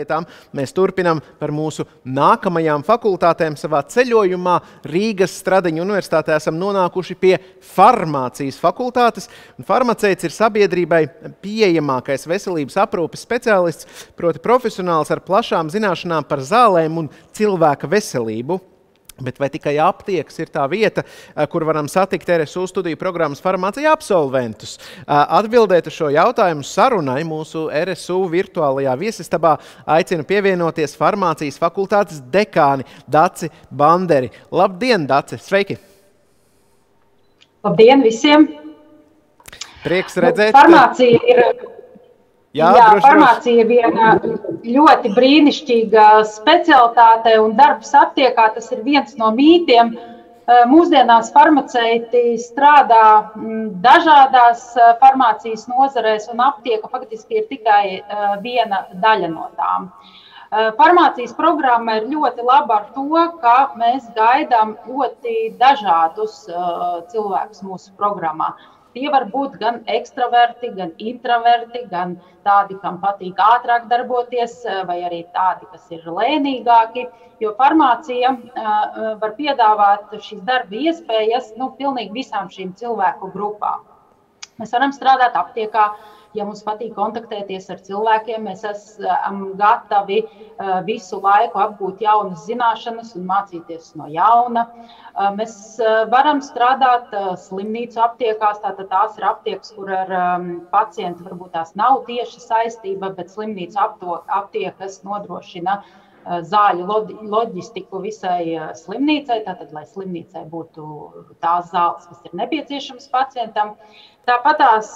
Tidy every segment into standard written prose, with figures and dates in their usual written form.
tām. Mēs turpinām par mūsu nākamajām fakultātēm savā ceļojumā. Rīgas Stradiņu universitātē esam nonākuši pie farmācijas fakultātes. Farmaceits ir sabiedrībai pieejamākais veselības aprūpes speciālists, proti profesionāls ar plašām zināšanām par zālēm un cilvēka veselību. Bet vai tikai aptiekas ir tā vieta, kur varam satikt RSU studiju programmas farmācija absolventus? Atbildēt uz šo jautājumu sarunai mūsu RSU virtuālajā viesistabā aicinu pievienoties farmācijas fakultātes dekāni Daci Banderi. Labdien, Daci! Sveiki! Labdien visiem! Prieks redzēt. Farmācija ir... Jā, farmācija ir viena ļoti brīnišķīga specialitāte un darbs aptiekā. Tas ir viens no mītiem. Mūsdienās farmaceiti strādā dažādās farmācijas nozarēs un aptieka faktiski ir tikai viena daļa no tām. Farmācijas programma ir ļoti laba ar to, ka mēs gaidām ļoti dažādus cilvēkus mūsu programmā. Tie var būt gan ekstraverti, gan intraverti, gan tādi, kam patīk ātrāk darboties, vai arī tādi, kas ir lēnīgāki, jo farmācija var piedāvāt šīs darba iespējas pilnīgi visām šīm cilvēku grupām. Mēs varam strādāt aptiekā, ja mums patīk kontaktēties ar cilvēkiem, mēs esam gatavi visu laiku apgūt jaunas zināšanas un mācīties no jauna. Mēs varam strādāt slimnīcu aptiekās, tātad tās ir aptiekas, kur ar pacientu varbūt tās nav tieši saistība, bet slimnīcu aptiekas nodrošina zāļu loģistiku visai slimnīcai, tātad, lai slimnīcai būtu tās zāles, kas ir nepieciešamas pacientam. Tāpat tās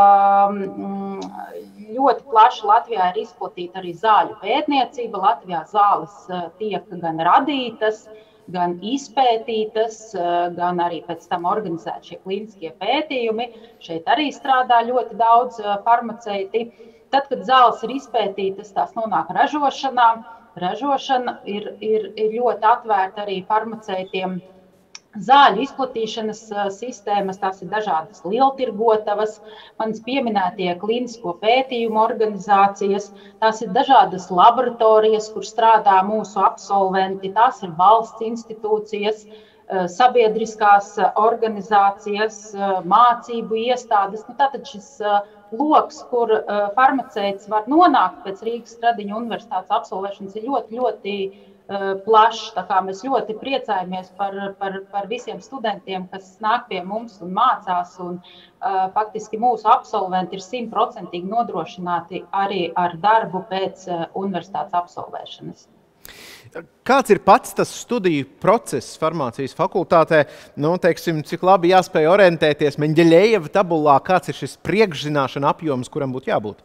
ļoti plaši Latvijā ir izplatīta arī zāļu pētniecība. Latvijā zāles tiek gan radītas, gan izpētītas, gan arī pēc tam organizēti šie klīniskie pētījumi. Šeit arī strādā ļoti daudz farmaceiti. Tad, kad zāles ir izpētītas, tās nonāk ražošanā. Ražošana ir ļoti atvērta arī farmaceitiem. Zāļu izplatīšanas sistēmas, tās ir dažādas lieltirgotavas, manis pieminētie klīnisko pētījumu organizācijas, tās ir dažādas laboratorijas, kur strādā mūsu absolventi, tās ir valsts institūcijas, sabiedriskās organizācijas, mācību iestādes. Tātad šis loks, kur farmaceits var nonākt pēc Rīgas Stradiņu universitātes absolvēšanas, ir ļoti, ļoti plašs. Tā kā mēs ļoti priecājamies par visiem studentiem, kas nāk pie mums un mācās, un faktiski mūsu absolventi ir 100% nodrošināti arī ar darbu pēc universitātes absolvēšanas. Kāds ir pats tas studiju process farmācijas fakultātē? Teiksim, cik labi jāspēj orientēties Meņģeļejeva tabulā, kāds ir šis priekšzināšana apjoms, kuram būtu jābūt?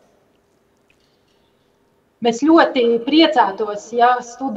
Mēs ļoti priecātos, ja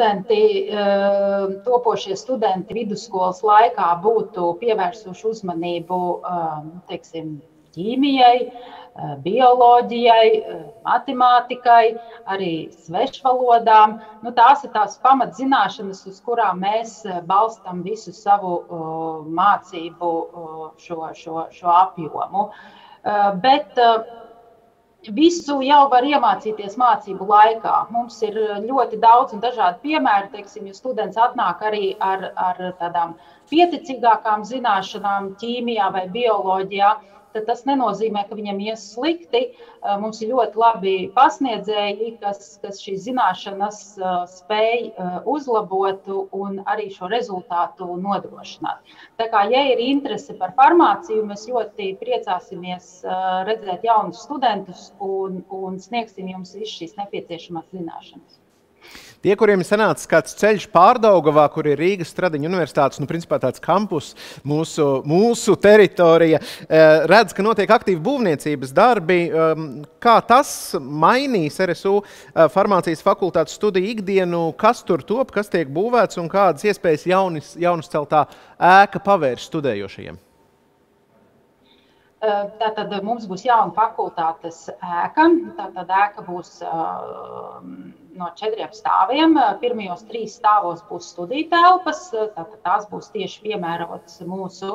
topošie studenti vidusskolas laikā būtu pievērsuši uzmanību, teiksim, ķīmijai, bioloģijai, matemātikai, arī svešvalodām. Tās ir tās pamatzināšanas, uz kurām mēs balstam visu savu mācību šo apjomu. Bet visu jau var iemācīties mācību laikā. Mums ir ļoti daudz un dažādi piemēri. Teiksim, ja students atnāk arī ar tādām pieticīgākām zināšanām ķīmijā vai bioloģijā, tad tas nenozīmē, ka viņam ies slikti. Mums ir ļoti labi pasniedzēji, kas šīs zināšanas spēj uzlabot un arī šo rezultātu nodrošināt. Tā kā, ja ir interese par farmāciju, mēs ļoti priecāsimies redzēt jaunus studentus un sniegsim jums visu šīs nepieciešamās zināšanas. Tie, kuriem ir sanācis kāds ceļš Pārdaugavā, kur ir Rīgas Stradiņu universitātes, principā tāds kampus, mūsu teritorija, redz, ka notiek aktīvi būvniecības darbi. Kā tas mainīs RSU farmācijas fakultātes studiju ikdienu, kas tur top, kas tiek būvēts un kādas iespējas jaunas celtā ēka pavērs studējošajiem? Tātad mums būs jauna fakultātes ēka. Tātad ēka būs no 4 stāviem. Pirmajos 3 stāvos būs studiju telpas. Tātad tās būs tieši piemērotas mūsu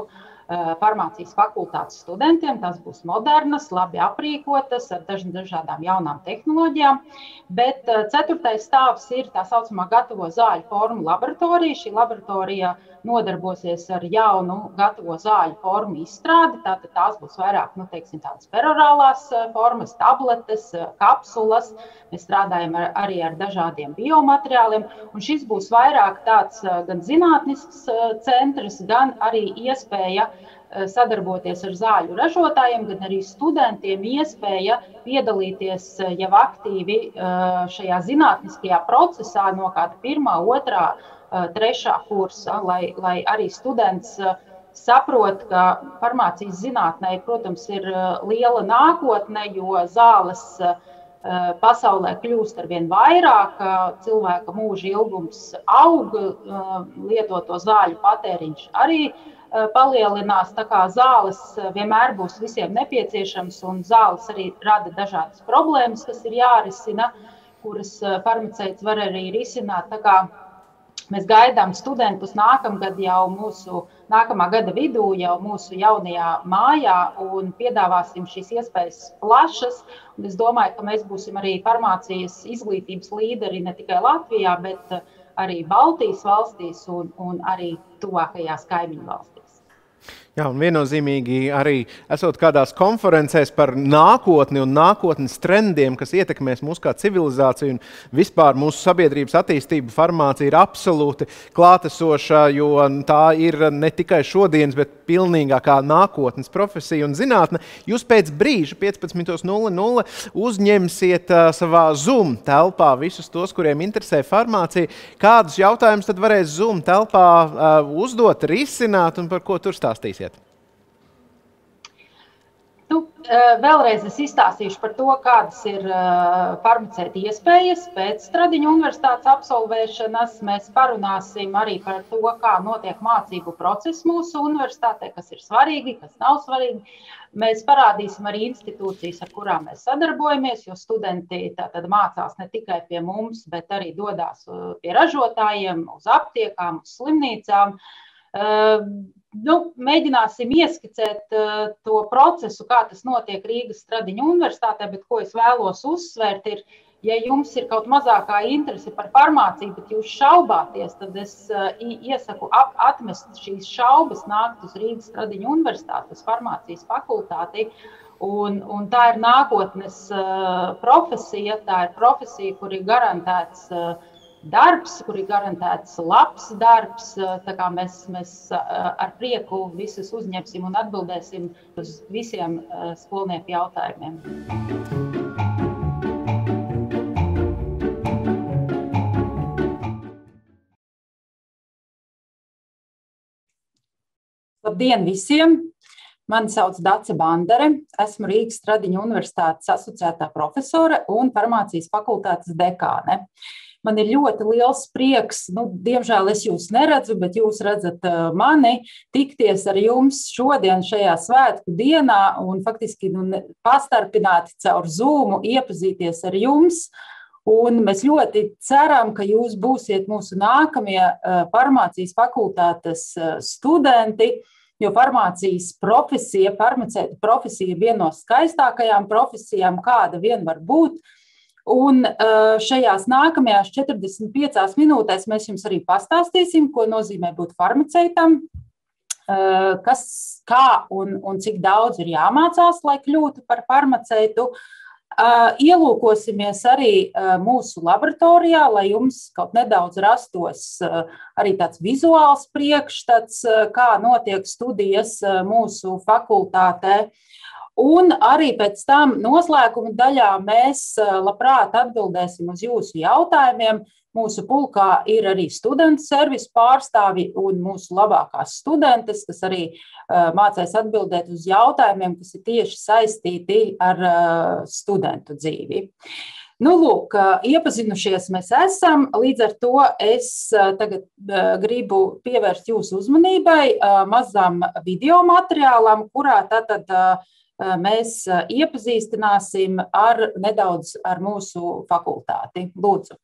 farmācijas fakultātes studentiem. Tas būs modernas, labi aprīkotas ar dažādām jaunām tehnoloģijām. Bet 4. stāvs ir tā saucamā gatavo zāļu formu laboratorija. Šī laboratorija nodarbosies ar jaunu gatavo zāļu formu izstrādi. Tātad tās būs vairāk, tādas perorālās formas, tabletes, kapsulas. Mēs strādājam arī ar dažādiem biomateriāliem. Un šis būs vairāk tāds gan zinātnisks centrs, gan arī iespēja sadarboties ar zāļu ražotājiem, gan arī studentiem iespēja piedalīties jau aktīvi šajā zinātniskajā procesā no kāda 1., 2., 3. kursa, lai arī students saprot, ka farmācijas zinātnē, protams, ir liela nākotne, jo zāles pasaulē kļūst arvien vairāk, cilvēka mūža ilgums aug, lietoto zāļu patēriņš arī palielinās, tā kā zāles vienmēr būs visiem nepieciešams, un zāles arī rada dažādas problēmas, kas ir jārisina, kuras farmaceits var arī risināt. Tā kā mēs gaidām studentus nākamgad jau nākamā gada vidū jau mūsu jaunajā mājā un piedāvāsim šīs iespējas plašas. Un es domāju, ka mēs būsim arī farmācijas izglītības līderi ne tikai Latvijā, bet arī Baltijas valstīs un arī tuvākajās kaimiņu valstīs. Jā, un viennozīmīgi arī esot kādās konferencēs par nākotni un nākotnes trendiem, kas ietekmēs mūsu kā civilizāciju un vispār mūsu sabiedrības attīstību, farmācija ir absolūti klātesoša, jo tā ir ne tikai šodienas, bet pilnīgākā nākotnes profesija un zinātne. Jūs pēc brīža 15:00 uzņemsiet savā Zoom telpā visus tos, kuriem interesē farmācija. Kādus jautājumus tad varēs Zoom telpā uzdot, risināt un par ko tur stāstīsiet? Vēlreiz es izstāstīšu par to, kādas ir farmaceita iespējas pēc Stradiņu universitātes absolvēšanas. Mēs parunāsim arī par to, kā notiek mācību process mūsu universitātē, kas ir svarīgi, kas nav svarīgi. Mēs parādīsim arī institūcijas, ar kurām mēs sadarbojamies, jo studenti tātad mācās ne tikai pie mums, bet arī dodās pie ražotājiem, uz aptiekām, uz slimnīcām. Mēģināsim ieskicēt to procesu, kā tas notiek Rīgas Stradiņu universitātē, bet ko es vēlos uzsvērt ir, ja jums ir kaut mazākā interese par farmāciju, bet jūs šaubāties, tad es iesaku atmest šīs šaubas, nākt uz Rīgas Stradiņu universitāti, uz farmācijas fakultāti. Un tā ir nākotnes profesija, tā ir profesija, kur ir garantēts darbs, kur ir garantēts labs darbs. Tā kā mēs ar prieku visus uzņemsim un atbildēsim uz visiem skolnieku jautājumiem. Labdien visiem! Mani sauc Dace Bandere, esmu Rīgas Stradiņu universitātes asociētā profesore un farmācijas fakultātes dekāne. Man ir ļoti liels prieks, diemžēl es jūs neredzu, bet jūs redzat mani, tikties ar jums šodien šajā svētku dienā un faktiski pastarpināti caur Zoomu iepazīties ar jums. Un mēs ļoti ceram, ka jūs būsiet mūsu nākamie farmācijas fakultātes studenti, jo farmācijas profesija, farmaceita profesija ir viena no skaistākajām profesijām, kāda vien var būt. Un šajās nākamajās 45 minūtēs mēs jums arī pastāstīsim, ko nozīmē būt farmaceitam, kā un cik daudz ir jāmācās, lai kļūtu par farmaceitu. Ielūkosimies arī mūsu laboratorijā, lai jums kaut nedaudz rastos arī tāds vizuāls priekšstats, kā notiek studijas mūsu fakultātē. Un arī pēc tam noslēguma daļā mēs labprāt atbildēsim uz jūsu jautājumiem. Mūsu pulkā ir arī studentu servisu pārstāvi un mūsu labākās studentes, kas arī mācēs atbildēt uz jautājumiem, kas ir tieši saistīti ar studentu dzīvi. Lūk, iepazinušies mēs esam, līdz ar to es tagad gribu pievērst jūsu uzmanībai mazam video materiālam, kurā tātad mēs iepazīstināsim nedaudz ar mūsu fakultāti. Lūdzu.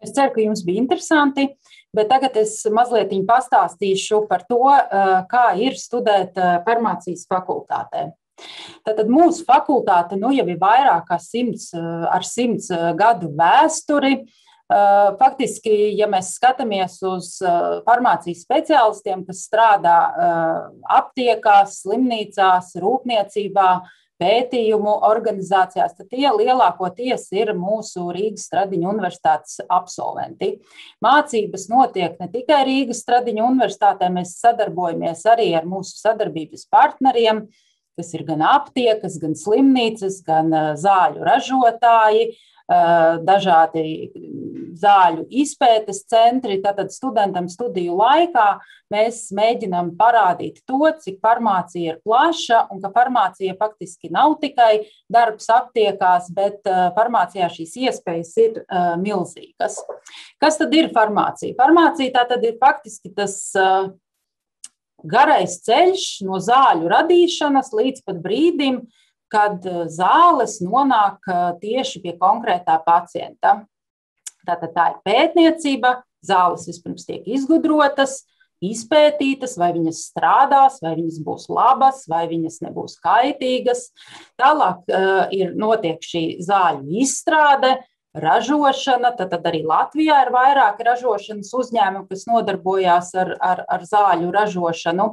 Es ceru, ka jums bija interesanti, bet tagad es mazliet pastāstīšu par to, kā ir studēt farmācijas fakultātē. Tātad mūsu fakultāte jau ir vairāk kā 100 gadu vēsturi. Faktiski, ja mēs skatāmies uz farmācijas speciālistiem, kas strādā aptiekās, slimnīcās, rūpniecībā, pētījumu organizācijās, tad tie lielākoties ir mūsu Rīgas Stradiņu universitātes absolventi. Mācības notiek ne tikai Rīgas Stradiņu universitātē, mēs sadarbojamies arī ar mūsu sadarbības partneriem, kas ir gan aptiekas, gan slimnīcas, gan zāļu ražotāji, dažādi zāļu izpētes centri. Tātad studentam studiju laikā mēs mēģinām parādīt to, cik farmācija ir plaša un ka farmācija faktiski nav tikai darbs aptiekās, bet farmācijā šīs iespējas ir milzīgas. Kas tad ir farmācija? Farmācija tātad ir faktiski tas garais ceļš no zāļu radīšanas līdz pat brīdim, kad zāles nonāk tieši pie konkrētā pacienta. Tātad tā ir pētniecība, zāles vispirms tiek izgudrotas, izpētītas, vai viņas strādās, vai viņas būs labas, vai viņas nebūs kaitīgas. Tālāk notiek šī zāļu izstrāde, ražošana, tad arī Latvijā ir vairāki ražošanas uzņēmumi, kas nodarbojās ar zāļu ražošanu.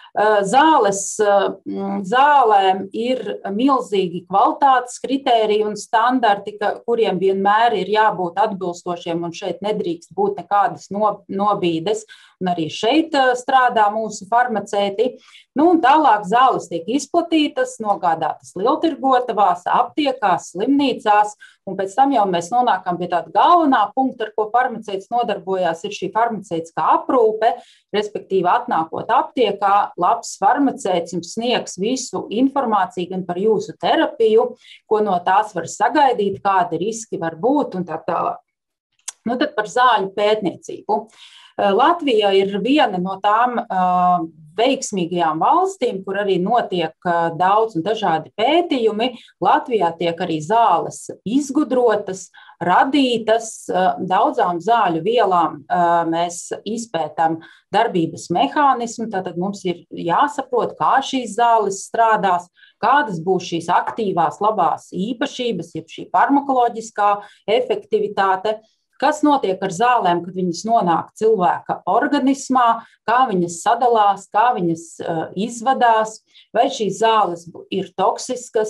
Zālēm ir milzīgi kvalitātes kritēriji un standarti, kuriem vienmēr ir jābūt atbilstošiem, un šeit nedrīkst būt nekādas nobīdes. Un arī šeit strādā mūsu farmaceiti. Un tālāk zāles tiek izplatītas, nogādātas lieltirgotavās, aptiekās, slimnīcās, un pēc tam jau mēs nonākam pie tāda galvenā punkta, ar ko farmaceits nodarbojās, ir šī farmaceitiskā aprūpe, respektīvi atnākot aptiekā, labs farmaceits jums sniegs visu informāciju gan par jūsu terapiju, ko no tās var sagaidīt, kādi riski var būt un tā tālāk. Tad par zāļu pētniecību. Latvija ir viena no tām veiksmīgajām valstīm, kur arī notiek daudz un dažādi pētījumi. Latvijā tiek arī zāles izgudrotas, radītas, daudzām zāļu vielām mēs izpētam darbības mehānismu, tātad mums ir jāsaprot, kā šīs zāles strādās, kādas būs šīs aktīvās labās īpašības, jeb šī farmakoloģiskā efektivitāte. Kas notiek ar zālēm, kad viņas nonāk cilvēka organismā, kā viņas sadalās, kā viņas izvadās, vai šīs zāles ir toksiskas,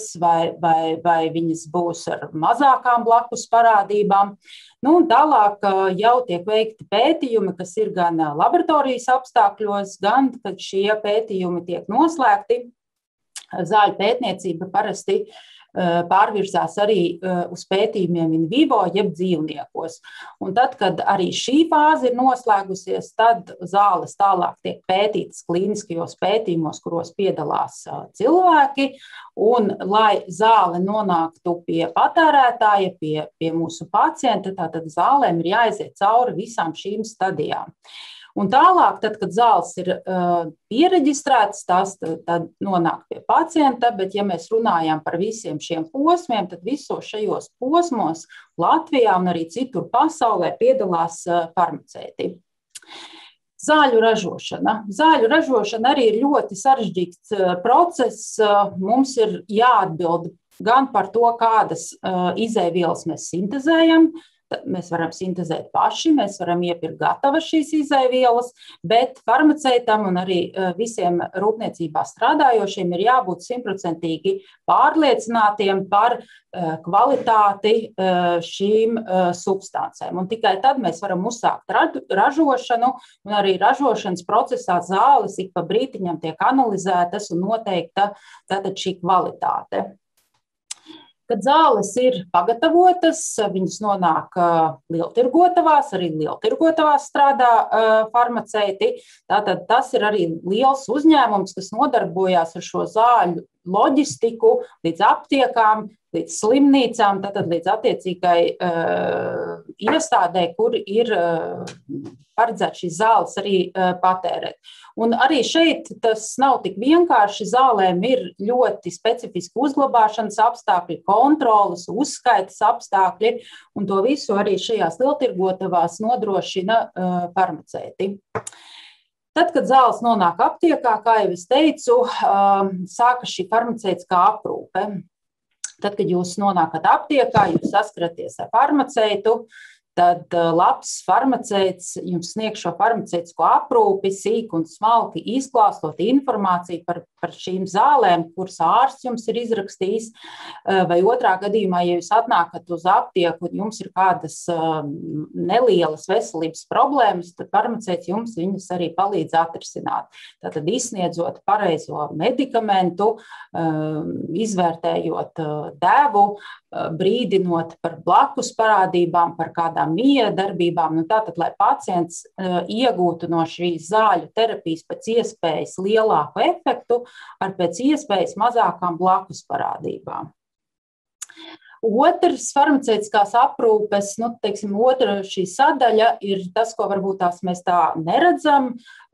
vai viņas būs ar mazākām blakus parādībām. Un tālāk jau tiek veikti pētījumi, kas ir gan laboratorijas apstākļos, gan, kad šie pētījumi tiek noslēgti. Zāļu pētniecība parasti pārvirzās arī uz pētījumiem in vivo, jeb dzīvniekos. Un tad, kad arī šī fāze ir noslēgusies, tad zāles tālāk tiek pētītas klīniskajos pētījumos, kuros piedalās cilvēki. Un, lai zāle nonāktu pie patērētāja, pie mūsu pacienta, tātad zālēm ir jāaiziet cauri visām šīm stadijām. Un tālāk, tad, kad zāles ir piereģistrētas, tās tad nonāk pie pacienta, bet ja mēs runājam par visiem šiem posmiem, tad visos šajos posmos Latvijā un arī citur pasaulē piedalās farmaceiti. Zāļu ražošana. Zāļu ražošana arī ir ļoti sarežģīts process. Mums ir jāatbild gan par to, kādas izēvielas mēs sintezējam. Mēs varam sintezēt paši, mēs varam iepirkt gatavas šīs izēvielas, bet farmaceitam un arī visiem rūpniecībā strādājošiem ir jābūt 100% pārliecinātiem par kvalitāti šīm substancēm. Un tikai tad mēs varam uzsākt ražošanu, un arī ražošanas procesā zāles ik pa brītiņam tiek analizētas un noteikta tātad šī kvalitāte. Kad zāles ir pagatavotas, viņas nonāk lieltirgotavās, arī lieltirgotavās strādā farmaceiti. Tātad tas ir arī liels uzņēmums, kas nodarbojās ar šo loģistiku, līdz aptiekām, līdz slimnīcām, tātad līdz attiecīgai iestādē, kur ir paredzēts šīs zāles arī patērēt. Un arī šeit tas nav tik vienkārši. Zālēm ir ļoti specifiski uzglabāšanas apstākļi, kontroles, uzskaitas apstākļi, un to visu arī šajās lieltirgotavās nodrošina farmaceiti. Tad, kad zāles nonāk aptiekā, kā jau es teicu, sākas šī farmaceitiskā aprūpe. Tad, kad jūs nonākat aptiekā, jūs saskaraties ar farmaceitu, tad labs farmaceits jums sniegs šo farmaceitisko aprūpi, sīk un smalki izklāstot informāciju par šīm zālēm, kuras ārsts jums ir izrakstījis, vai otrā gadījumā, ja jūs atnākat uz aptieku un jums ir kādas nelielas veselības problēmas, tad farmaceits jums viņas arī palīdz atrisināt. Tātad izsniedzot pareizo medikamentu, izvērtējot devu, brīdinot par blakus parādībām, par kādām miedarbībām, tātad, lai pacients iegūtu no šīs zāļu terapijas pēc iespējas lielāku efektu ar pēc iespējas mazākām blakus parādībām. Otrs farmaceitiskās aprūpes, otra šī sadaļa ir tas, ko varbūt mēs tā neredzam,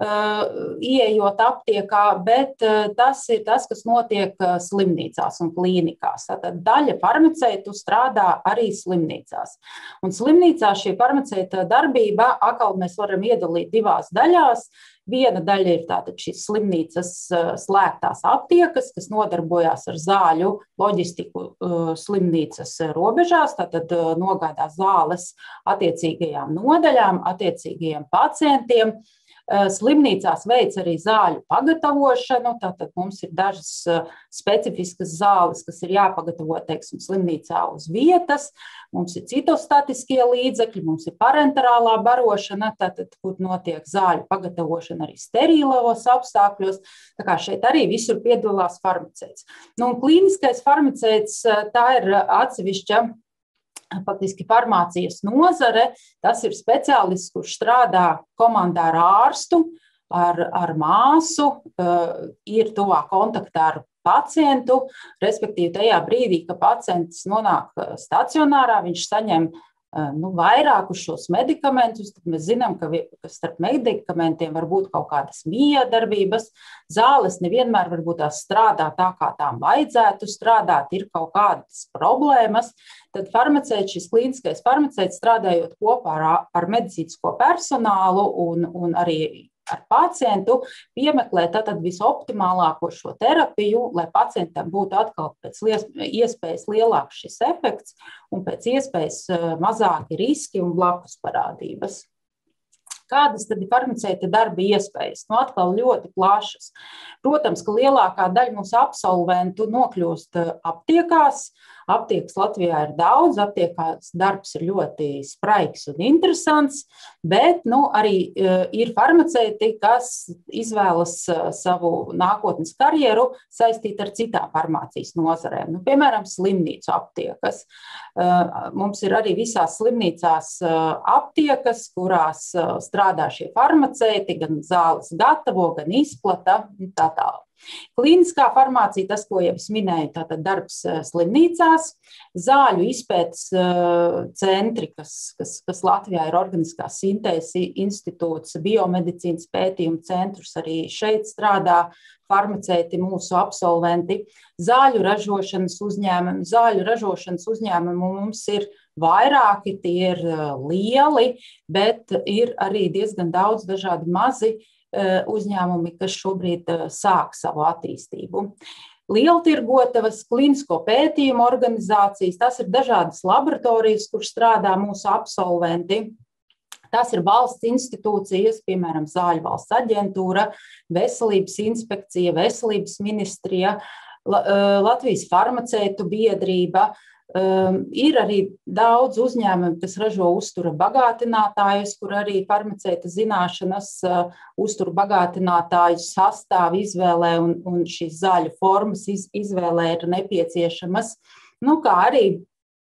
ieejot aptiekā, bet tas ir tas, kas notiek slimnīcās un klīnikās. Tātad daļa farmaceitu strādā arī slimnīcās. Un slimnīcā šī farmaceita darbība atkal mēs varam iedalīt divās daļās. Viena daļa ir tātad šīs slimnīcas slēgtās aptiekas, kas nodarbojās ar zāļu loģistiku slimnīcas robežās, tātad nogādā zāles attiecīgajām nodaļām, attiecīgajiem pacientiem. Slimnīcās veic arī zāļu pagatavošanu, tātad mums ir dažas specifiskas zāles, kas ir jāpagatavo, teiksim, slimnīcā uz vietas, mums ir citostatiskie līdzekļi, mums ir parenterālā barošana, tātad, kur notiek zāļu pagatavošana arī sterīlos apstākļos, tā kā šeit arī visur piedalās farmaceits. Un klīniskais farmaceits, tā ir atsevišķa faktiski farmācijas nozare, tas ir speciālists, kurš strādā komandā ar ārstu, ar māsu, ir tuvā kontaktā ar pacientu, respektīvi tajā brīdī, ka pacients nonāk stacionārā, viņš saņem vairākus šos medikamentus, tad mēs zinām, ka starp medikamentiem var būt kaut kādas miedarbības, zāles nevienmēr varbūt tās strādā tā, kā tām vajadzētu strādāt, ir kaut kādas problēmas, tad farmaceits, šis klīniskais farmaceits strādājot kopā ar medicīnisko personālu un arī ar pacientu piemeklē tātad visoptimālāko šo terapiju, lai pacientam būtu atkal pēc iespējas lielāks šis efekts un pēc iespējas mazāki riski un blakus parādības. Kādas tad ir farmaceita darba iespējas? Atkal ļoti plašas. Protams, ka lielākā daļa mūsu absolventu nokļūst aptiekās. Aptiekas Latvijā ir daudz, aptiekās darbs ir ļoti spraigs un interesants, bet arī ir farmaceiti, kas izvēlas savu nākotnes karjeru saistīt ar citām farmācijas nozarēm. Piemēram, slimnīcu aptiekas. Mums ir arī visās slimnīcās aptiekas, kurās strādā šie farmaceiti, gan zāles gatavo, gan izplata un tā tālāk. Klīniskā farmācija, tas, ko jau es minēju, tātad darbs slimnīcās, zāļu izpētes centri, kas Latvijā ir Organiskās sintēzes institūts, biomedicīnas pētījumu centrus, arī šeit strādā farmaceiti, mūsu absolventi, zāļu ražošanas uzņēmumi mums ir vairāki, tie ir lieli, bet ir arī diezgan daudz dažādi mazi uzņēmumi, kas šobrīd sāk savu attīstību. Lieltirgotavas, klīnisko pētījumu organizācijas, tas ir dažādas laboratorijas, kur strādā mūsu absolventi. Tas ir valsts institūcijas, piemēram, Zāļu valsts aģentūra, Veselības inspekcija, Veselības ministrija, Latvijas farmaceitu biedrība. Ir arī daudz uzņēmumu, kas ražo uztura bagātinātājus, kur arī farmaceita zināšanas uztura bagātinātāju sastāvu izvēlē un šīs zāļu formas izvēlē ir nepieciešamas. Kā arī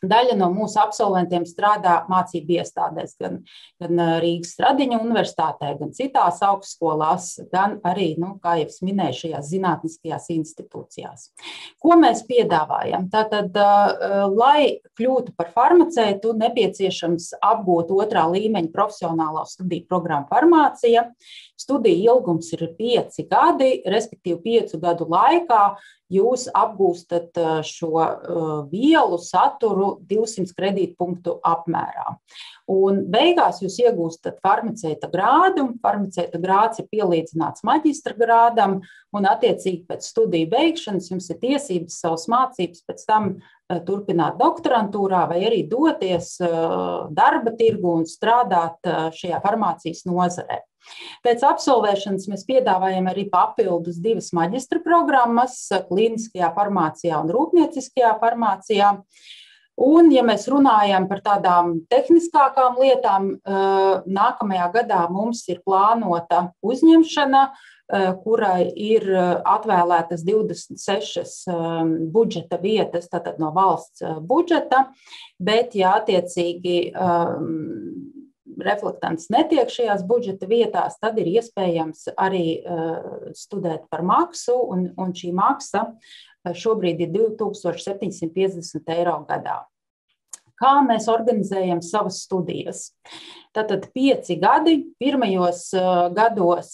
Daļa no mūsu absolventiem strādā mācību iestādēs, gan Rīgas Stradiņu universitātē, gan citās augstskolās, gan arī, kā jau es minēju, šajās zinātniskajās institūcijās. Ko mēs piedāvājam? Tātad, lai kļūtu par farmaceitu, nepieciešams apgūt 2. līmeņa profesionālā studiju programmu farmācija. Studiju ilgums ir 5 gadi, respektīvi 5 gadu laikā jūs apgūstat šo vielu saturu 200 kredītpunktu apmērā. Un beigās jūs iegūstat farmaceita grādu. Farmaceita grāds ir pielīdzināts maģistra grādam, un attiecīgi pēc studiju beigšanas jums ir tiesības savas mācības pēc tam turpināt doktorantūrā vai arī doties darba tirgu un strādāt šajā farmācijas nozarē. Pēc absolvēšanas mēs piedāvājam arī papildus 2 maģistra programmas klīniskajā farmācijā un rūpnieciskajā farmācijā. Un, ja mēs runājam par tādām tehniskākām lietām, nākamajā gadā mums ir plānota uzņemšana, kurai ir atvēlētas 26 budžeta vietas, tātad no valsts budžeta, bet, ja attiecīgi reflektants netiek šajās budžeta vietās, tad ir iespējams arī studēt par maksu, un šī maksa šobrīd ir 2750 eiro gadā. Kā mēs organizējam savas studijas? Tātad 5 gadi, pirmajos gados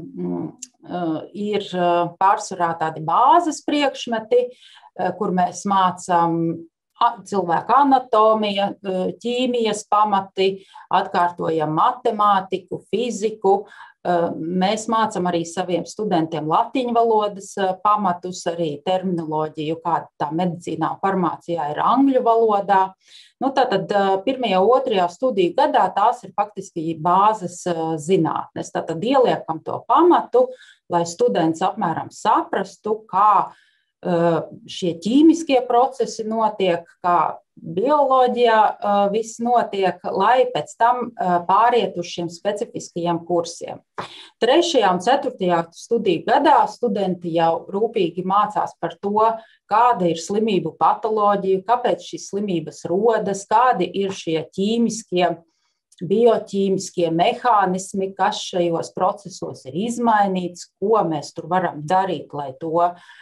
ir pārsvarā tādi bāzes priekšmeti, kur mēs mācām cilvēku anatomija, ķīmijas pamati, atkārtojam matemātiku, fiziku. Mēs mācām arī saviem studentiem latīņu valodas pamatus, arī terminoloģiju, kāda tā medicīnā un farmācijā ir angļu valodā. Tātad 1. un 2. studiju gadā tās ir faktiski bāzes zinātnes. Tātad ieliekam to pamatu, lai students apmēram saprastu, kā šie ķīmiskie procesi notiek, kā bioloģijā viss notiek, lai pēc tam pāriet uz šiem specifiskajiem kursiem. 3. un 4. studiju gadā studenti jau rūpīgi mācās par to, kāda ir slimību patoloģija, kāpēc šīs slimības rodas, kādi ir šie ķīmiskie, bioķīmiskie mehānismi, kas šajos procesos ir izmainīts, ko mēs tur varam darīt, lai to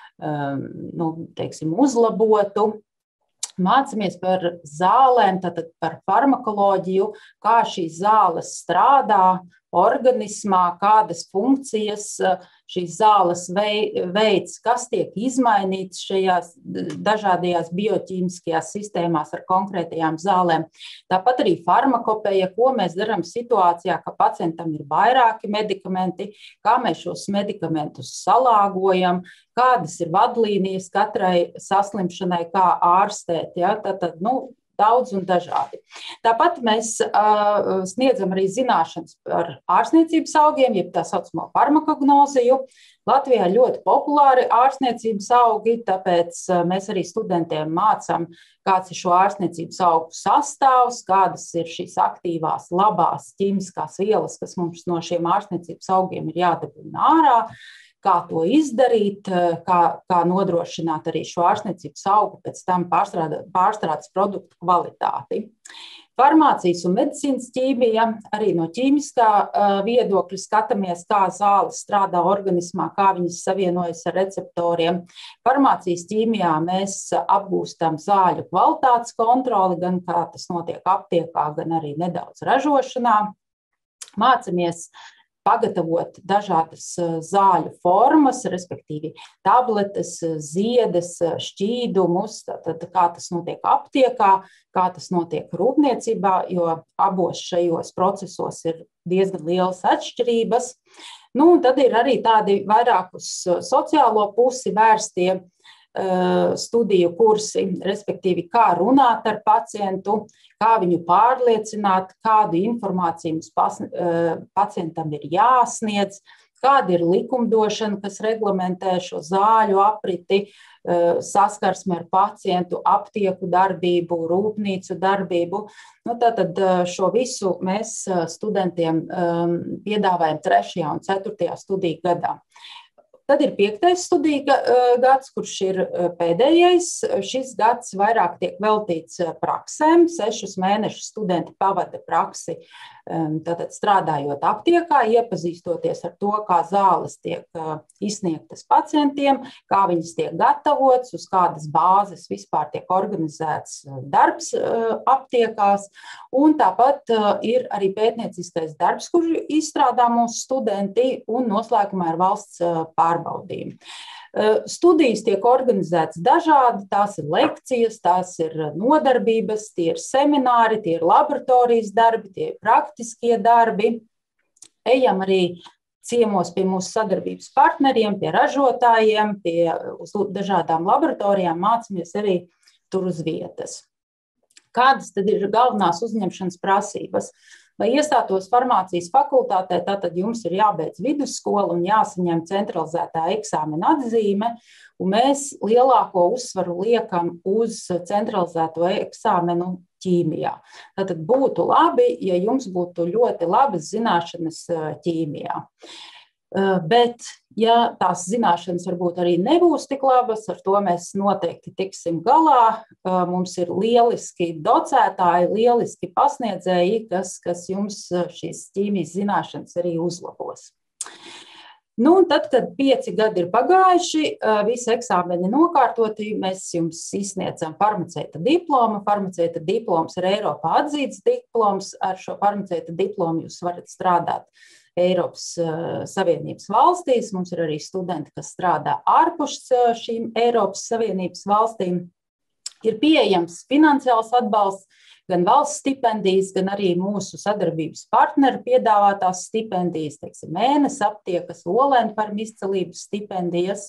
uzlabotu. Mācāmies par zālēm, tātad par farmakoloģiju, kā šīs zāles strādā organismā, kādas funkcijas šīs zāles veids, kas tiek izmainīts šajās dažādajās bioķīmiskajās sistēmās ar konkrētajām zālēm. Tāpat arī farmakopeja, ko mēs darām situācijā, ka pacientam ir vairāki medikamenti, kā mēs šos medikamentus salāgojam, kādas ir vadlīnijas katrai saslimšanai, kā ārstēt. Ja? Tātad, daudz un dažādi. Tāpat mēs sniedzam arī zināšanas par ārstniecības augiem, jeb tā saucamo farmakognoziju. Latvijā ļoti populāri ārstniecības augi, tāpēc mēs arī studentiem mācām, kāds ir šo ārstniecības augu sastāvs, kādas ir šīs aktīvās, labās ķīmiskās vielas, kas mums no šiem ārstniecības augiem ir jādabūna ārā, kā to izdarīt, kā nodrošināt arī šo ārstniecības augu, pēc tam pārstrādes produktu kvalitāti. Farmācijas un medicīnas ķīmija, arī no ķīmiskā viedokļa skatāmies, kā zāles strādā organismā, kā viņas savienojas ar receptoriem. Farmācijas ķīmijā mēs apgūstam zāļu kvalitātes kontroli, gan kā tas notiek aptiekā, gan arī nedaudz ražošanā. Mācāmies pagatavot dažādas zāļu formas, respektīvi tabletes, ziedes, šķīdumus, tad kā tas notiek aptiekā, kā tas notiek rūpniecībā, jo abos šajos procesos ir diezgan lielas atšķirības. Un tad ir arī tādi vairāk uz sociālo pusi vērstie studiju kursi, respektīvi, kā runāt ar pacientu, kā viņu pārliecināt, kādu informāciju pacientam ir jāsniedz, kāda ir likumdošana, kas reglamentē šo zāļu apriti, saskarsmi ar pacientu, aptieku darbību, rūpnīcu darbību. Tātad šo visu mēs studentiem piedāvājam 3. un 4. studiju gadā. Tad ir 5. studiju gads, kurš ir pēdējais. Šis gads vairāk tiek veltīts praksēm. 6 mēnešus studenti pavada praksi, tātad strādājot aptiekā, iepazīstoties ar to, kā zāles tiek izsniegtas pacientiem, kā viņas tiek gatavotas, uz kādas bāzes vispār tiek organizēts darbs aptiekās. Un tāpat ir arī pētnieciskais darbs, kuru izstrādā mūsu studenti, un noslēgumā ir valsts pārbaudījumi. Studijas tiek organizētas dažādi, tās ir lekcijas, tās ir nodarbības, tie ir semināri, tie ir laboratorijas darbi, tie ir praktiskie darbi. Ejam arī ciemos pie mūsu sadarbības partneriem, pie ražotājiem, uz dažādām laboratorijām, mācāmies arī tur uz vietas. Kādas tad ir galvenās uzņemšanas prasības? Lai iestātos farmācijas fakultātē, tātad jums ir jābeidz vidusskola un jāsaņem centralizētā eksāmena atzīme, un mēs lielāko uzsvaru liekam uz centralizēto eksāmenu ķīmijā. Tātad būtu labi, ja jums būtu ļoti labas zināšanas ķīmijā. Bet, ja tās zināšanas varbūt arī nebūs tik labas, ar to mēs noteikti tiksim galā. Mums ir lieliski docētāji, lieliski pasniedzēji, kas jums šīs ķīmijas zināšanas arī uzlabos. Nu, tad, kad 5 gadi ir pagājuši, visi eksāmeni nokārtoti, mēs jums izsniedzam farmaceita diplomu. Farmaceita diploms ir Eiropā atzīts diploms. Ar šo farmaceita diplomu jūs varat strādāt Eiropas Savienības valstīs. Mums ir arī studenti, kas strādā ārpus šīm Eiropas Savienības valstīm. Ir pieejams finansiāls atbalsts, gan valsts stipendijas, gan arī mūsu sadarbības partneru piedāvātās stipendijas, teiksim, Mēnes aptiekas, Olēna farma izcelības stipendijas.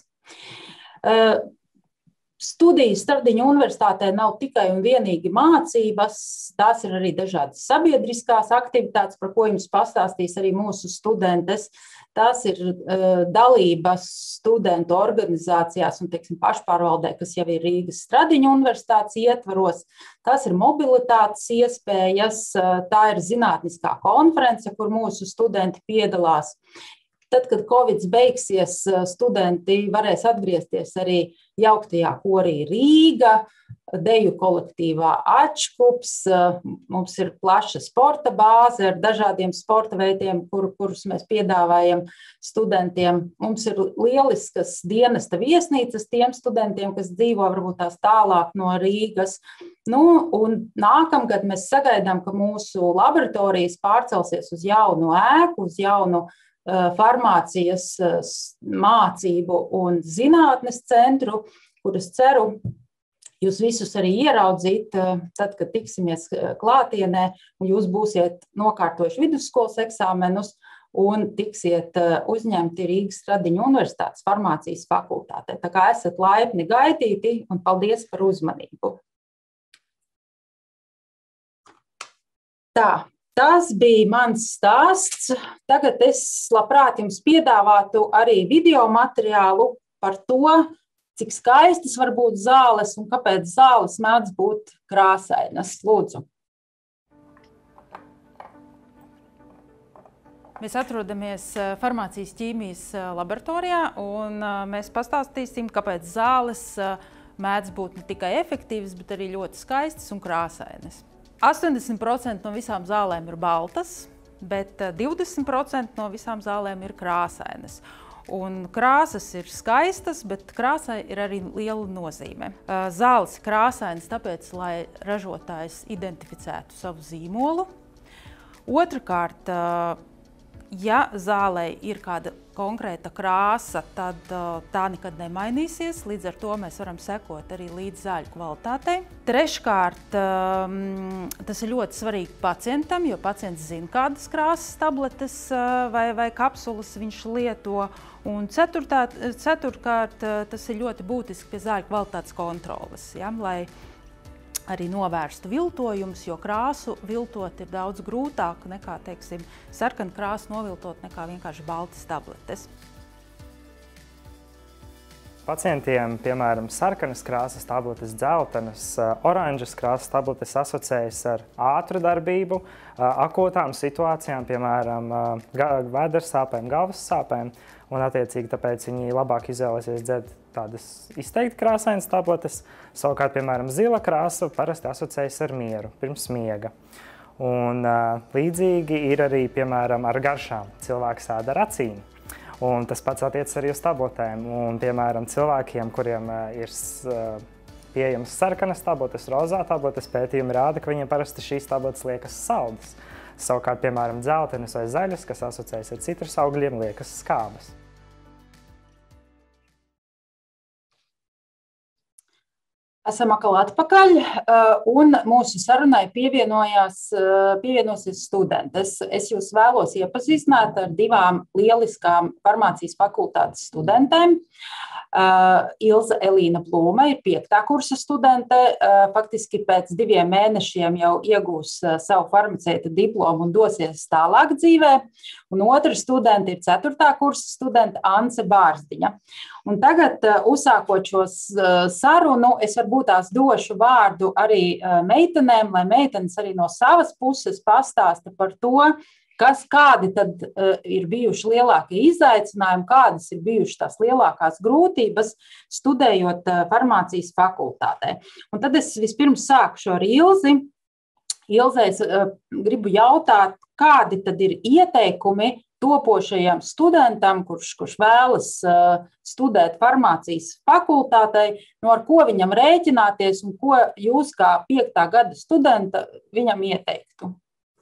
Studijas Stradiņu universitātē nav tikai un vienīgi mācības, tās ir arī dažādas sabiedriskās aktivitātes, par ko jums pastāstīs arī mūsu studentes. Tās ir dalības studentu organizācijās un, teiksim, pašpārvaldē, kas jau ir Rīgas Stradiņu universitātes ietvaros. Tās ir mobilitātes iespējas, tā ir zinātniskā konference, kur mūsu studenti piedalās. Tad, kad Covid beigsies, studenti varēs atgriezties arī jauktajā korī Rīga, deju kolektīvā Ačkups. Mums ir plaša sporta bāze ar dažādiem sporta veidiem, kurus mēs piedāvājam studentiem. Mums ir lieliskas dienesta viesnīcas tiem studentiem, kas dzīvo varbūt tās tālāk no Rīgas. Nu, un nākamgad mēs sagaidām, ka mūsu laboratorijas pārcelsies uz jaunu ēku, uz jaunu farmācijas mācību un zinātnes centru, kurus ceru jūs visus arī ieraudzīt, tad, kad tiksimies klātienē, un jūs būsiet nokārtojuši vidusskolas eksāmenus un tiksiet uzņemti Rīgas Stradiņu universitātes farmācijas fakultātē. Tā kā esat laipni gaidīti un paldies par uzmanību. Tā. Tas bija mans stāsts. Tagad es labprāt jums piedāvātu arī video materiālu par to, cik skaistas var būt zāles un kāpēc zāles mēdz būt krāsainas. Lūdzu. Mēs atrodamies farmācijas ķīmijas laboratorijā un mēs pastāstīsim, kāpēc zāles mēdz būt ne tikai efektīvas, bet arī ļoti skaistas un krāsainas. 80% no visām zālēm ir baltas, bet 20% no visām zālēm ir krāsainas. Un krāsas ir skaistas, bet krāsai ir arī liela nozīme. Zāles ir krāsainas tāpēc, lai ražotājs identificētu savu zīmolu. Otrakārt, ja zālei ir kāda konkrēta krāsa, tad tā nekad nemainīsies. Līdz ar to mēs varam sekot arī līdz zāļu kvalitātei. Treškārt, tas ir ļoti svarīgi pacientam, jo pacients zina, kādas krāsas tabletes vai kapsulas viņš lieto. Un ceturtkārt, tas ir ļoti būtiski pie zāļu kvalitātes kontroles, ja, lai arī novērstu viltojumus, jo krāsu viltot ir daudz grūtāk nekā, teiksim, sarkanu krāsu noviltot nekā vienkārši baltas tabletes. Pacientiem, piemēram, sarkanas krāsas tabletes, dzeltenas, oranžas krāsas tabletes asociējas ar ātru darbību, akūtām situācijām, piemēram, vēders sāpēm, galvas sāpēm, un attiecīgi tāpēc viņi labāk izvēlēsies dzert tādas izteikti krāsainas tabletes. Savukārt, piemēram, zila krāsa parasti asociējas ar mieru, pirms miega. Un līdzīgi ir arī, piemēram, ar garšām. Cilvēks ēd ar acīm. Un tas pats attiecas arī uz tabletēm. Un, piemēram, cilvēkiem, kuriem ir pieejamas sarkanas tabletes, rozā tabletes, pētījumi rāda, ka viņiem parasti šīs tabletes liekas saldas. Savukārt, piemēram, dzeltenes vai zaļas, kas asociējas ar citrus augļiem, liekas skābas. Esam atkal atpakaļ, un mūsu sarunai pievienosies studentes. Es jūs vēlos iepazīstināt ar divām lieliskām farmācijas fakultātes studentēm. Ilze Elīna Plūme ir 5. kursa studente, faktiski pēc 2 mēnešiem jau iegūs savu farmaceita diplomu un dosies tālāk dzīvē. Un otra studente ir 4. kursa studente Ance Bārzdiņa. Un tagad, uzsākot šo sarunu, es varbūt tās došu vārdu arī meitenēm, lai meitenes arī no savas puses pastāsta par to, kādi tad ir bijuši lielākie izaicinājumi, kādas ir bijušas tās lielākās grūtības studējot farmācijas fakultātē. Un tad es vispirms sākšu ar Ilzi. Ilzei es gribu jautāt, kādi tad ir ieteikumi topošajam studentam, kurš vēlas studēt farmācijas fakultātei, ar ko viņam rēķināties un ko jūs kā 5. gada studenta viņam ieteiktu?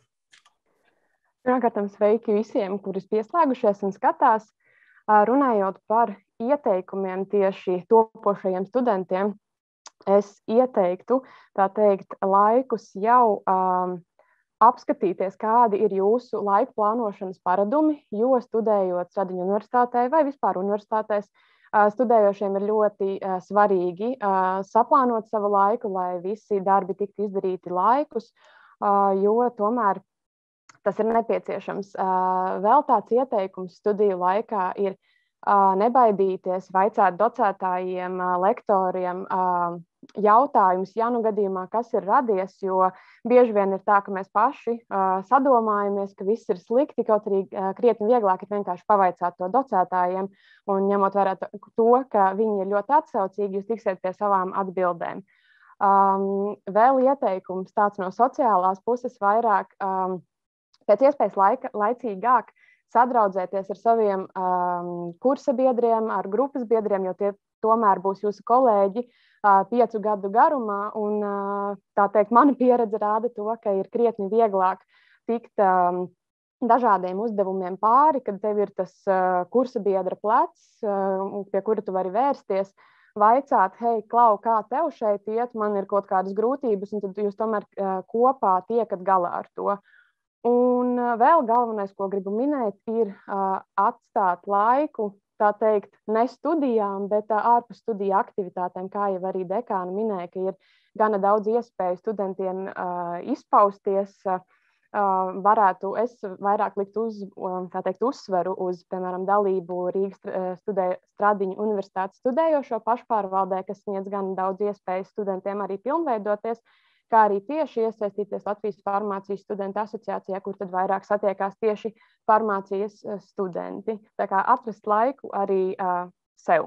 Pirmkārt, sveiki visiem, kuris pieslēgušies un skatās. Runājot par ieteikumiem tieši topošajiem studentiem, es ieteiktu, tā teikt, laikus jau apskatīties, kādi ir jūsu laika plānošanas paradumi, jo studējot Stradiņu universitātē vai vispār universitātēs, studējošiem ir ļoti svarīgi saplānot savu laiku, lai visi darbi tiktu izdarīti laikus, jo tomēr tas ir nepieciešams. Vēl tāds ieteikums studiju laikā ir nebaidīties, vaicāt docētājiem, lektoriem jautājumus, ja nu gadījumā kas ir radies, jo bieži vien ir tā, ka mēs paši sadomājamies, ka viss ir slikti, kaut arī krietni vieglāk ir vienkārši pavaicāt to docētājiem, un ņemot vērā to, ka viņi ir ļoti atsaucīgi, jūs tiksiet pie savām atbildēm. Vēl ieteikums tāds no sociālās puses vairāk pēc iespējas laicīgāk sadraudzēties ar saviem kursa biedriem, ar grupas biedriem, jo tie tomēr būs jūsu kolēģi 5 gadu garumā. Un, tā teikt, mana pieredze rāda to, ka ir krietni vieglāk tikt dažādiem uzdevumiem pāri, kad tev ir tas kursa biedra plecs, pie kura tu vari vērsties, vaicāt, hei, Klau, kā tev šeit iet, man ir kaut kādas grūtības, un tad jūs tomēr kopā tiekat galā ar to. Un vēl galvenais, ko gribu minēt, ir atstāt laiku, tā teikt, ne studijām, bet ārpus studiju aktivitātēm, kā jau arī dekāna minēja, ka ir gana daudz iespēju studentiem izpausties. Varētu es vairāk likt uzsveru uz, piemēram, dalību Rīgas Stradiņu universitātes studējošo pašpārvaldē, kas sniedz gan daudz iespēju studentiem arī pilnveidoties, kā arī tieši iesaistīties Latvijas farmācijas studentu asociācijā, kur tad vairāk satiekās tieši farmācijas studenti. Tā kā atrast laiku arī sev.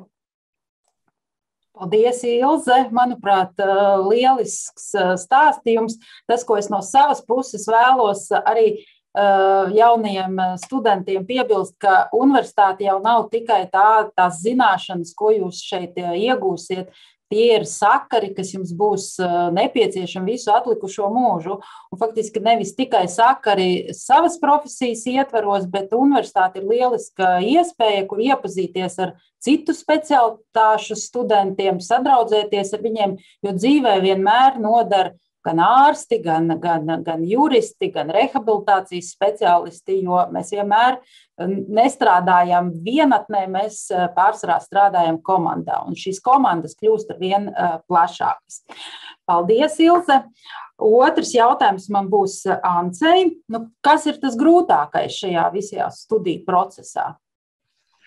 Paldies, Ilze. Manuprāt, lielisks stāstījums. Tas, ko es no savas puses vēlos arī jaunajiem studentiem piebilst, ka universitāte jau nav tikai tās zināšanas, ko jūs šeit iegūsiet. Tie ir sakari, kas jums būs nepieciešami visu atlikušo mūžu. Un faktiski nevis tikai sakari savas profesijas ietvaros, bet universitāte ir lieliska iespēja, kur iepazīties ar citu specialitāšu studentiem, sadraudzēties ar viņiem, jo dzīvē vienmēr nodara gan ārsti, gan juristi, gan rehabilitācijas speciālisti, jo mēs vienmēr nestrādājam vienatnē, mēs pārsvarā strādājam komandā, un šīs komandas kļūst ar vien plašākas. Paldies, Ilze! Otrs jautājums man būs Ancei. Kas ir tas grūtākais šajā visajā studiju procesā?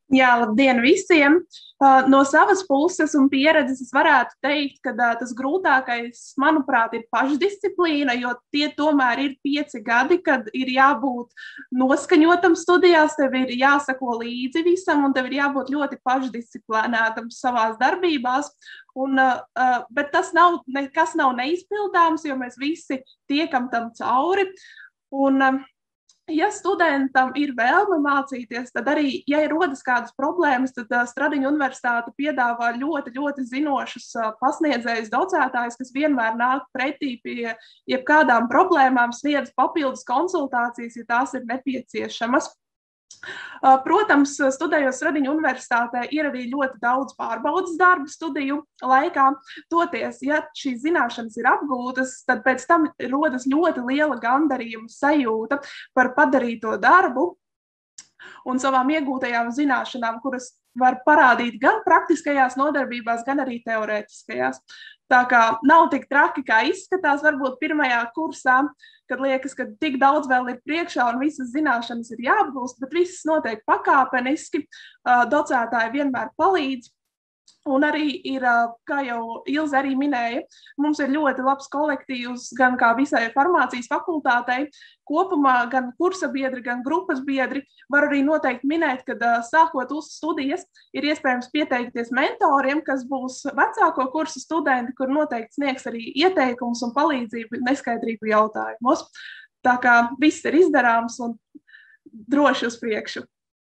Jā, labdien visiem! No savas puses un pieredzes es varētu teikt, ka tas grūtākais, manuprāt, ir pašdisciplīna, jo tie tomēr ir 5 gadi, kad ir jābūt noskaņotam studijās, tev ir jāsako līdzi visam un tev ir jābūt ļoti pašdisciplinētam savās darbībās. Bet tas nekas nav neizpildāms, jo mēs visi tiekam tam cauri. Ja studentam ir vēlme mācīties, tad arī, ja rodas kādas problēmas, tad Stradiņu universitāte piedāvā ļoti, ļoti zinošus pasniedzējus, docētājus, kas vienmēr nāk pretī pie jebkādām problēmām, sniedz papildus konsultācijas, ja tās ir nepieciešamas. Protams, studējot Stradiņu universitātē, ir arī ļoti daudz pārbaudas darbu studiju laikā. Toties, ja šīs zināšanas ir apgūtas, tad pēc tam rodas ļoti liela gandarījuma sajūta par padarīto darbu un savām iegūtajām zināšanām, kuras var parādīt gan praktiskajās nodarbībās, gan arī teorētiskajās. Tā kā nav tik traki, kā izskatās varbūt pirmajā kursā, kad liekas, ka tik daudz vēl ir priekšā un visas zināšanas ir jāapgūst, bet viss notiek pakāpeniski, docētāji vienmēr palīdz. Un arī ir, kā jau Ilze arī minēja, mums ir ļoti labs kolektīvs gan kā visai farmācijas fakultātei, kopumā gan kursa biedri, gan grupas biedri. Var arī noteikti minēt, ka sākot uz studijas ir iespējams pieteikties mentoriem, kas būs vecāko kursu studenti, kur noteikti sniegs arī ieteikumus un palīdzību neskaidrību jautājumos. Tā kā viss ir izdarāms un droši uz priekšu.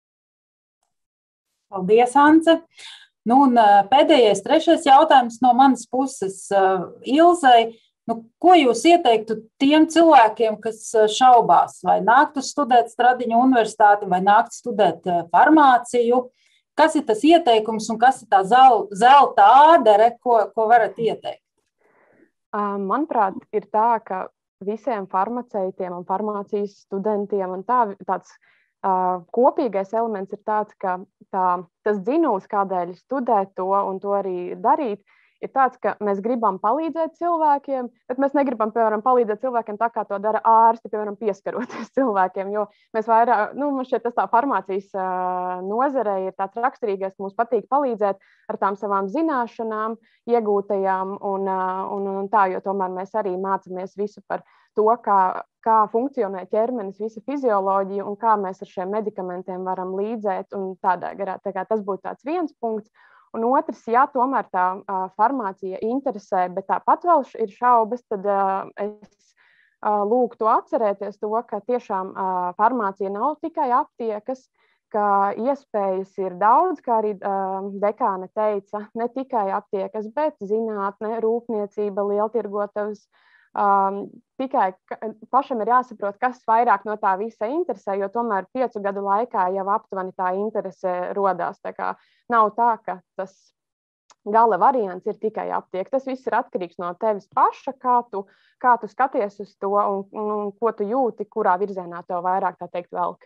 Paldies, Ance! Un pēdējais, 3. jautājums no manas puses Ilzei. Ko jūs ieteiktu tiem cilvēkiem, kas šaubās, vai nāktu studēt Stradiņu universitāti, vai nāktu studēt farmāciju? Kas ir tas ieteikums un kas ir tā zelta ādere, ko varat ieteikt? Manuprāt, ir tā, ka visiem farmaceitiem un farmācijas studentiem un tāds kopīgais elements ir tāds, ka tas dzinums, kādēļ studēt to un to arī darīt, ir tāds, ka mēs gribam palīdzēt cilvēkiem, bet mēs negribam, piemēram, palīdzēt cilvēkiem tā, kā to dara ārsti, piemēram, pieskaroties cilvēkiem, jo mēs vairāk, man šķiet, tas tā farmācijas nozarē ir tāds raksturīgais, ka mums patīk palīdzēt ar tām savām zināšanām, iegūtajām un tā, jo tomēr mēs arī mācāmies visu par to, kā funkcionē ķermenis, visa fizioloģija un kā mēs ar šiem medikamentiem varam līdzēt un tādā garā. Tā kā tas būtu tāds viens punkts. Un otrs, ja tomēr tā farmācija interesē, bet tāpat vēl ir šaubas, tad es lūgtu atcerēties to, ka tiešām farmācija nav tikai aptiekas, ka iespējas ir daudz, kā arī dekāne teica, ne tikai aptiekas, bet zinātne, rūpniecība, lieltirgotavas. Tikai pašam ir jāsaprot, kas vairāk no tā visa interesē, jo tomēr 5 gadu laikā jau aptuveni tā interese rodās. Tā kā nav tā, ka tas gala variants ir tikai aptiek. Tas viss ir atkarīgs no tevis paša, kā tu skaties uz to un ko tu jūti, kurā virzienā tev vairāk, tā teikt, velk.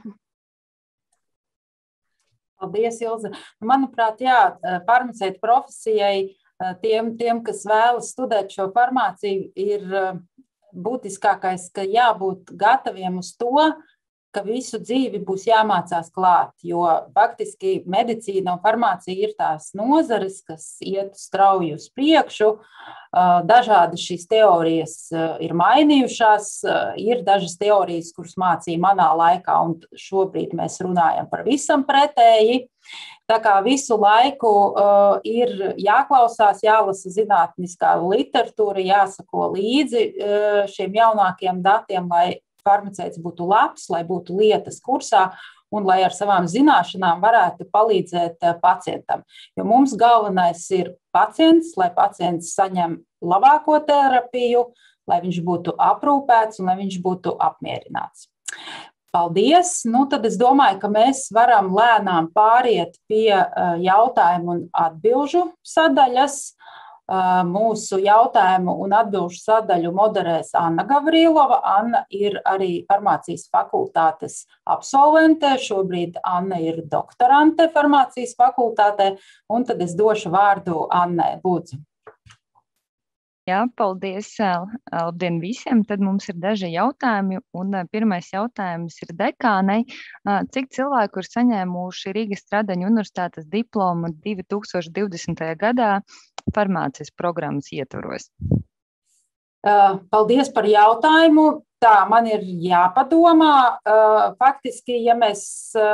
Paldies, Ilze. Manuprāt, jā, farmaceita profesijai tiem, kas vēlas studēt šo farmāciju, ir būtiskākais, ka jābūt gataviem uz to, ka visu dzīvi būs jāmācās klāt, jo faktiski medicīna un farmācija ir tās nozares, kas iet strauji uz priekšu. Dažādi šīs teorijas ir mainījušās, ir dažas teorijas, kuras mācīja manā laikā, un šobrīd mēs runājam par visam pretēji. Tā kā visu laiku ir jāklausās, jālasa zinātniskā literatūra, jāsako līdzi šiem jaunākiem datiem, lai farmaceits būtu labs, lai būtu lietas kursā un lai ar savām zināšanām varētu palīdzēt pacientam. Jo mums galvenais ir pacients, lai pacients saņem labāko terapiju, lai viņš būtu aprūpēts un lai viņš būtu apmierināts. Paldies! Tad es domāju, ka mēs varam lēnām pāriet pie jautājumu un atbilžu sadaļas. Mūsu jautājumu un atbilžu sadaļu moderēs Anna Gavrilova. Anna ir arī farmācijas fakultātes absolvente. Šobrīd Anna ir doktorante farmācijas fakultātē. Un tad es došu vārdu Annai. Lūdzu. Jā, paldies. Labdien visiem. Tad mums ir daži jautājumi. Un pirmais jautājums ir dekānei. Cik cilvēku ir saņēmuši Rīgas Stradaņu universitātes diplomu 2020. gadā farmācijas programmas ietvaros? Paldies par jautājumu. Tā, man ir jāpadomā. Faktiski, ja mēs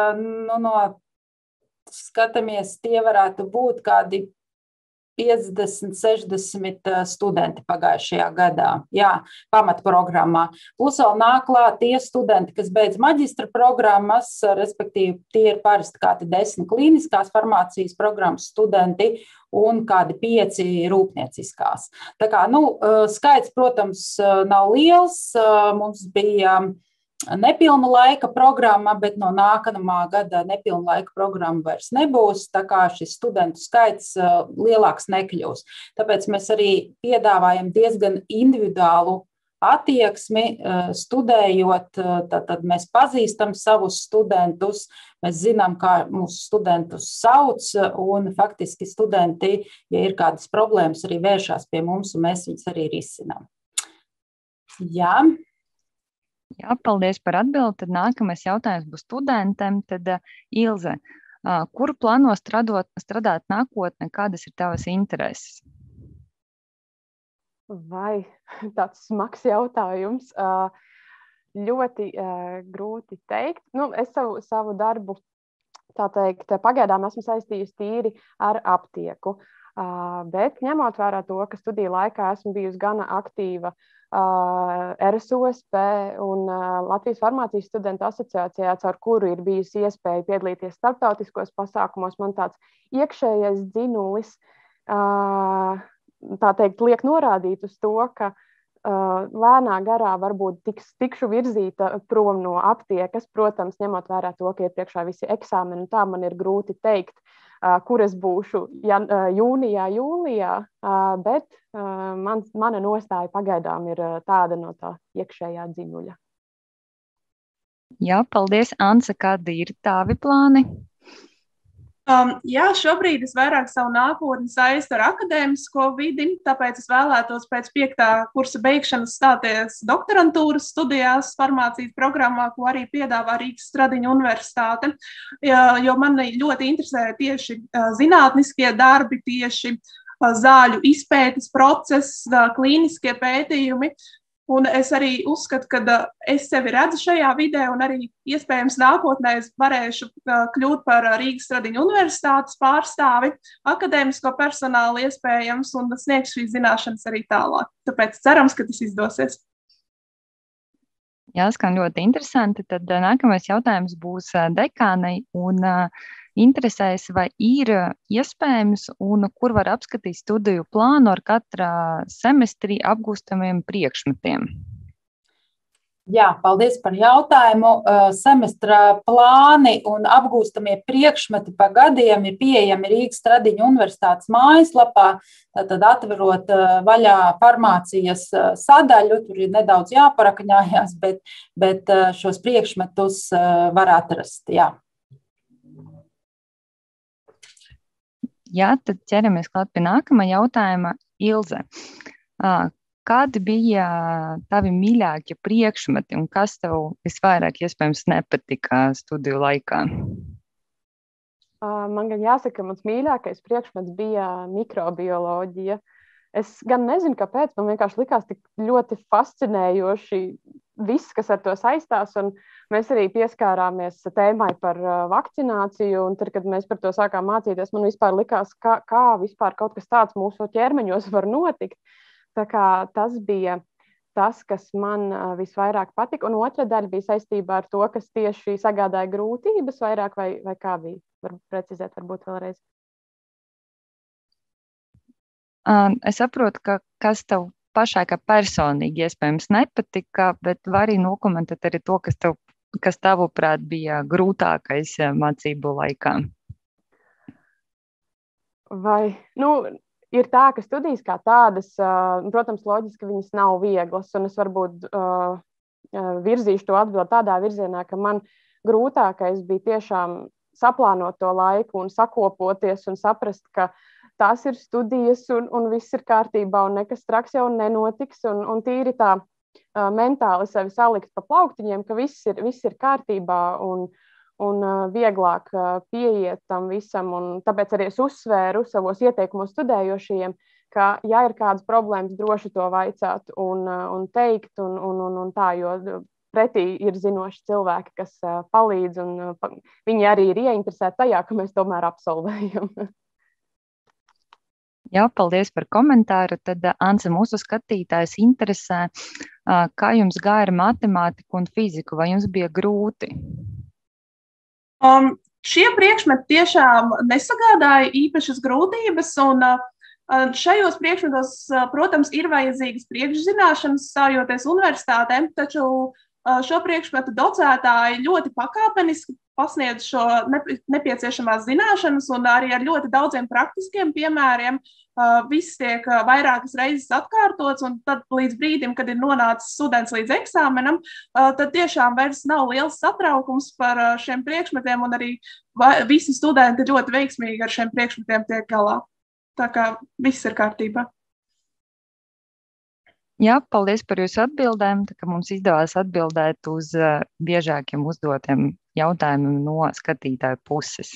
skatāmies, tie varētu būt kādi 50, 60 studenti pagājušajā gadā, pamatprogrammā. Plus vēl nāk klāt tie studenti, kas beidz maģistra programmas, respektīvi tie ir parasti kādi 10 klīniskās farmācijas programmas studenti un kādi 5 rūpnieciskās. Tā kā, skaits, protams, nav liels. Mums bija nepilna laika programma, bet no nākamā gada nepilna laika programma vairs nebūs, tā kā šis studentu skaits lielāks nekļūs. Tāpēc mēs arī piedāvājam diezgan individuālu attieksmi, studējot, tad mēs pazīstam savus studentus, mēs zinām, kā mūsu studentus sauc, un faktiski studenti, ja ir kādas problēmas, arī vēršās pie mums, un mēs viņus arī risinām. Jā, paldies par atbildi. Tad nākamais jautājums būs studentiem. Tad Ilze, kuru plāno strādāt nākotnē, kādas ir tavas intereses? Vai tāds smags jautājums. Ļoti grūti teikt. Es savu darbu, tā teikt, pagaidām esmu saistījusi tīri ar aptieku. Bet ņemot vērā to, ka studiju laikā esmu bijusi gana aktīva RSOSP un Latvijas farmācijas studentu asociācijā, caur kuru ir bijusi iespēja piedalīties starptautiskos pasākumos, man tāds iekšējais dzinulis, tā teikt, liek norādīt uz to, ka lēnā garā varbūt tikšu virzīta prom no aptiekas, protams, ņemot vērā to, ka ir priekšā visi eksāmeni, tā man ir grūti teikt, kur es būšu jūnijā, jūlijā, bet mana nostāja pagaidām ir tāda no tā iekšējā dzinuļa. Jā, paldies. Anse, kādi ir tavi plāni? Šobrīd es vairāk savu nākotni saistu ar akadēmisko vidi, tāpēc es vēlētos pēc 5. kursa beigšanas stāties doktorantūras studijās farmācijas programmā, ko arī piedāvā Rīgas Stradiņu universitāte, jo mani ļoti interesē tieši zinātniskie darbi, tieši zāļu izpētes process, klīniskie pētījumi. Un es arī uzskatu, ka es sevi redzu šajā vidē, un arī iespējams nākotnē es varēšu kļūt par Rīgas Stradiņu universitātes pārstāvi, akadēmisko personālu iespējams, un sniegšu šīs zināšanas arī tālāk. Tāpēc cerams, ka tas izdosies. Jā, skan ļoti interesanti. Tad nākamais jautājums būs dekānei, un interesēs, vai ir iespējams un kur var apskatīt studiju plānu ar katrā semestrī apgūstamiem priekšmetiem? Jā, paldies par jautājumu. Semestra plāni un apgūstamie priekšmeti pa gadiem ir pieejami Rīgas Stradiņu universitātes mājaslapā. Tātad atverot vaļā farmācijas sadaļu, tur ir nedaudz jāparakņājās, bet šos priekšmetus var atrast, jā. Jā, tad ķeramies klāt pie nākamā jautājuma. Ilze, kādi bija tavi mīļākie priekšmeti un kas tev visvairāk iespējams nepatika studiju laikā? Man gan jāsaka, ka mans mīļākais priekšmets bija mikrobioloģija. Es gan nezinu, kāpēc, man vienkārši likās tik ļoti fascinējoši viss, kas ar to saistās, un mēs arī pieskārāmies tēmai par vakcināciju, un tad, kad mēs par to sākām mācīties, man vispār likās, kā vispār kaut kas tāds mūsu ķermeņos var notikt. Tā kā tas bija tas, kas man visvairāk patika, un otra daļa bija saistībā ar to, kas tieši sagādāja grūtības vairāk, vai kā bija? Var precizēt varbūt vēlreiz. Es saprotu, ka kas tev pašai kā personīgi iespējams nepatika, bet var arī nokomentēt arī to, kas tavuprāt bija grūtākais mācību laikā. Vai, ir tā, ka studijas kā tādas, protams, loģiski viņas nav vieglas, un es varbūt virzīšu to atbildi tādā virzienā, ka man grūtākais bija tiešām saplānot to laiku un sakopoties un saprast, ka tās ir studijas un viss ir kārtībā un nekas traks jau nenotiks un tīri tā mentāli sevi salikt pa plauktiņiem, ka viss ir kārtībā un vieglāk pieiet tam visam. Un tāpēc arī es uzsvēru savos ieteikumos studējošajiem, ka, ja ir kādas problēmas, droši to vaicāt un teikt un tā, jo pretī ir zinoši cilvēki, kas palīdz, un viņi arī ir ieinteresēti tajā, ka mēs tomēr absolvējam. Jā, paldies par komentāru. Tad, Ance, mūsu skatītājs interesē, kā jums gāja ar matemātiku un fiziku, vai jums bija grūti? Šie priekšmeti tiešām nesagādāja īpašas grūtības, un šajos priekšmetos, protams, ir vajadzīgas priekšzināšanas, stājoties universitātē, taču šo priekšmetu docētāji ļoti pakāpeniski pasniedz šo nepieciešamās zināšanas un arī ar ļoti daudziem praktiskiem piemēriem. Viss tiek vairākas reizes atkārtots, un tad līdz brīdim, kad ir nonācis students līdz eksāmenam, tad tiešām vairs nav liels satraukums par šiem priekšmetiem, un arī visi studenti ļoti veiksmīgi ar šiem priekšmetiem tiek galā. Tā kā viss ir kārtībā. Jā, paldies par jūsu atbildēm, tā kā mums izdevās atbildēt uz biežākiem uzdotiem jautājumiem no skatītāju puses.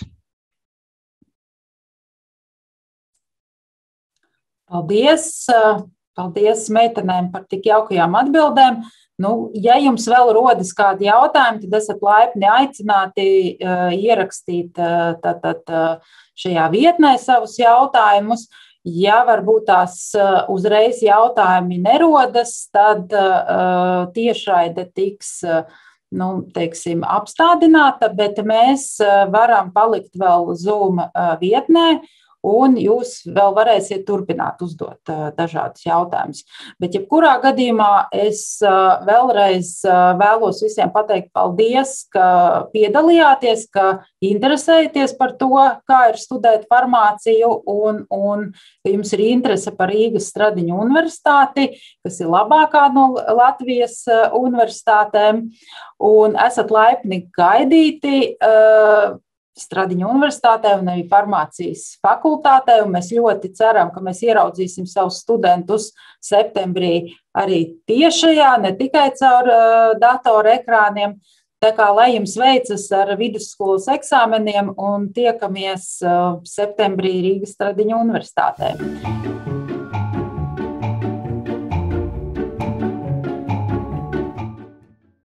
Paldies meitenēm par tik jaukajām atbildēm. Ja jums vēl rodas kādi jautājumi, tad esat laipni aicināti ierakstīt šajā vietnē savus jautājumus. Ja varbūt tās uzreiz jautājumi nerodas, tad tiešraide tiks apstādināta, bet mēs varam palikt vēl Zoom vietnē, un jūs vēl varēsiet turpināt uzdot dažādus jautājumus. Bet jebkurā gadījumā es vēlreiz vēlos visiem pateikt paldies, ka piedalījāties, ka interesējaties par to, kā ir studēt farmāciju, un ka jums ir interese par Rīgas Stradiņu universitāti, kas ir labākā no Latvijas universitātēm, un esat laipni gaidīti Stradiņu universitātē un arī farmācijas fakultātē, un mēs ļoti ceram, ka mēs ieraudzīsim savus studentus septembrī arī tiešajā, ne tikai caur datoru ekrāniem. Tā kā lai jums veicas ar vidusskolas eksāmeniem un tiekamies septembrī Rīgas Stradiņu universitātē.